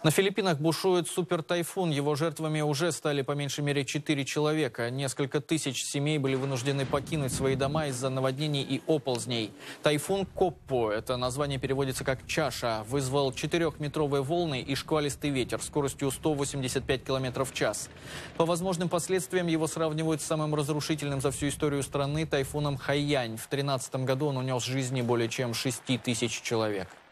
На Филиппинах бушует супертайфун. Его жертвами уже стали по меньшей мере 4 человека. Несколько тысяч семей были вынуждены покинуть свои дома из-за наводнений и оползней. Тайфун Коппо, это название переводится как «чаша», вызвал 4-метровые волны и шквалистый ветер скоростью 185 км в час. По возможным последствиям его сравнивают с самым разрушительным за всю историю страны тайфуном Хайянь. В 2013 году он унес жизни более чем 6 тысяч человек.